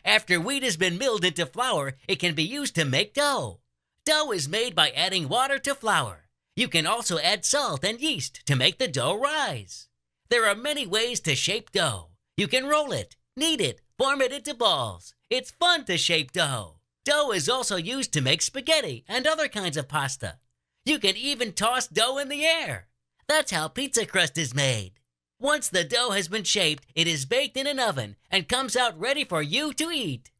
After wheat has been milled into flour, it can be used to make dough. Dough is made by adding water to flour. You can also add salt and yeast to make the dough rise. There are many ways to shape dough. You can roll it, knead it, form it into balls. It's fun to shape dough. Dough is also used to make spaghetti and other kinds of pasta. You can even toss dough in the air. That's how pizza crust is made. Once the dough has been shaped, it is baked in an oven and comes out ready for you to eat.